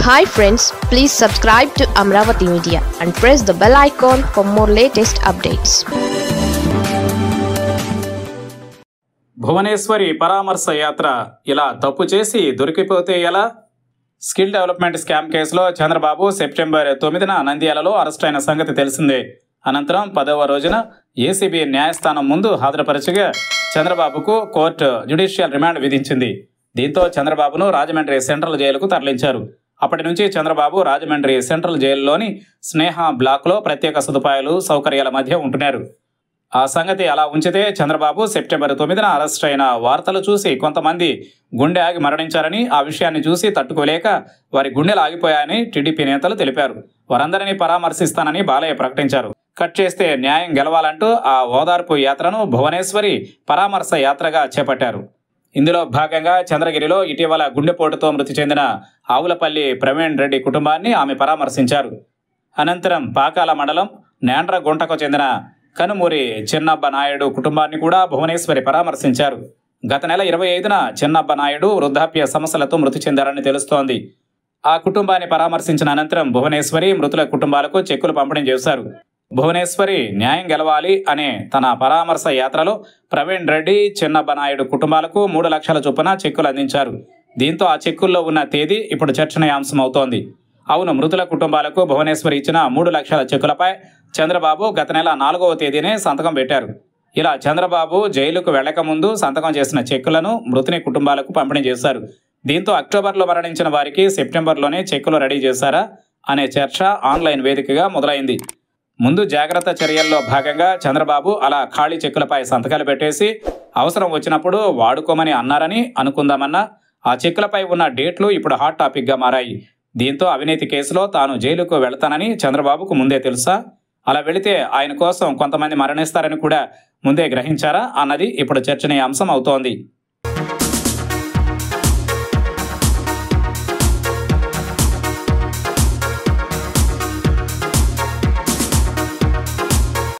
Hi friends, please subscribe to Amaravathi Media and press the bell icon for more latest updates. Bhuvaneswari పరామర్శ యాత్ర ఇలా తప్పు చేసి దొరికిపోతే ఎలా? స్కిల్ డెవలప్మెంట్ స్కామ్ కేసులో చంద్రబాబు సెప్టెంబర్ 9న నంద్యాలలో అరెస్ట్ అయిన సంగతి తెలిసిందే. అనంతరం 10వ రోజున ఏసీబీ న్యాయస్థానం ముందు హాజరుపరచగా చంద్రబాబుకు కోర్టు జ్యుడిషియల్ రిమాండ్ విధించింది. దీంతో చంద్రబాబును రాజమండ్రి సెంట్రల్ జైలుకు తరలించారు. అప్పటి నుంచి చంద్రబాబు రాజమండ్రి సెంట్రల్ జైలులోని స్నేహ బ్లాక్లో ప్రత్యేక సదుపాయాలు సౌకర్యాల మధ్య ఉంటున్నారు. ఆ సంగతి అలా ఉంచితే చంద్రబాబు సెప్టెంబర్ 9న అరెస్ట్ అయిన వార్తలు చూసి కొంతమంది గుండె ఆగి మరణించారని, ఆ విషయాన్ని చూసి తట్టుకోలేక వారి గుండెలు ఆగిపోయాయని టీడీపీ నేతలు తెలిపారు. వారందరినీ పరామర్శిస్తానని బాలయ్య ప్రకటించారు. కట్ చేస్తే న్యాయం గెలవాలంటూ ఆ ఓదార్పు యాత్రను భువనేశ్వరి పరామర్శ యాత్రగా చేపట్టారు. ఇందులో భాగంగా చంద్రగిరిలో ఇటీవల గుండెపోటుతో మృతి చెందిన ఆవులపల్లి ప్రవీణ్ రెడ్డి కుటుంబాన్ని ఆమె పరామర్శించారు. అనంతరం పాకాల మండలం నేండ్రగుంటకు చెందిన కనుమూరి చిన్నబ్బ నాయుడు కుటుంబాన్ని కూడా భువనేశ్వరి పరామర్శించారు. గత నెల 25న చిన్నబ్బ నాయుడు వృద్ధాప్య సమస్యలతో మృతి చెందారని తెలుస్తోంది. ఆ కుటుంబాన్ని పరామర్శించిన అనంతరం భువనేశ్వరి మృతుల కుటుంబాలకు చెక్కులు పంపిణీ చేశారు. భువనేశ్వరి న్యాయం గెలవాలి అనే తన పరామర్శ యాత్రలో ప్రవీణ్ రెడ్డి, చిన్నబ్బ నాయుడు కుటుంబాలకు 3 లక్షల చొప్పున చెక్కులు అందించారు. దీంతో ఆ చెక్కుల్లో ఉన్న తేదీ ఇప్పుడు చర్చనీయాంశం అవుతోంది. అవును, మృతుల కుటుంబాలకు భువనేశ్వరి ఇచ్చిన 3 లక్షల చెక్కులపై చంద్రబాబు గత నెల 4వ తేదీనే సంతకం పెట్టారు. ఇలా చంద్రబాబు జైలుకు వెళ్లక ముందు సంతకం చేసిన చెక్కులను మృతుని కుటుంబాలకు పంపిణీ చేశారు. దీంతో అక్టోబర్లో మరణించిన వారికి సెప్టెంబర్లోనే చెక్కులు రెడీ చేశారా అనే చర్చ ఆన్లైన్ వేదికగా మొదలైంది. ముందు జాగ్రత్త చర్యల్లో భాగంగా చంద్రబాబు అలా ఖాళీ చెక్కులపై సంతకాలు పెట్టేసి అవసరం వచ్చినప్పుడు వాడుకోమని అన్నారని అనుకుందామన్నా ఆ చెక్కులపై ఉన్న డేట్లు ఇప్పుడు హాట్ టాపిక్గా మారాయి. దీంతో అవినీతి కేసులో తాను జైలుకు వెళతానని చంద్రబాబుకు ముందే తెలుసా? అలా వెళితే ఆయన కోసం కొంతమంది మరణిస్తారని కూడా ముందే గ్రహించారా అన్నది ఇప్పుడు చర్చనీయాంశం అవుతోంది.